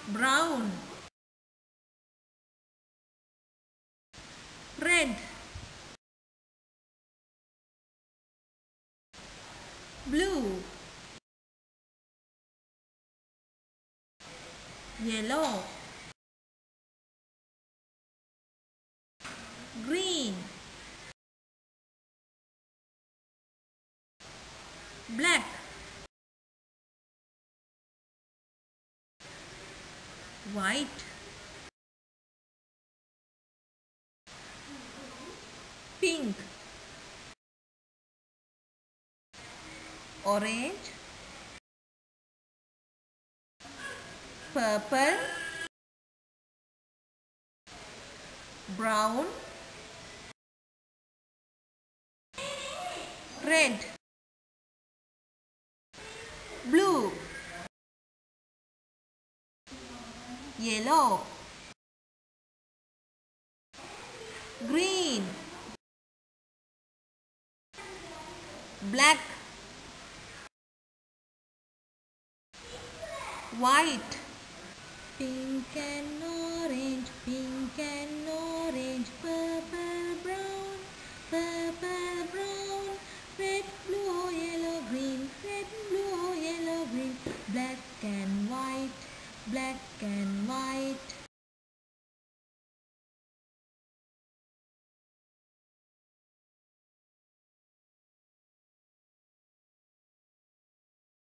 brown, red, blue, yellow, green, black, white, pink, orange, purple, brown, red, blue, yellow, green, black, white, pink and orange, purple, brown, red, blue, yellow, green, black and white,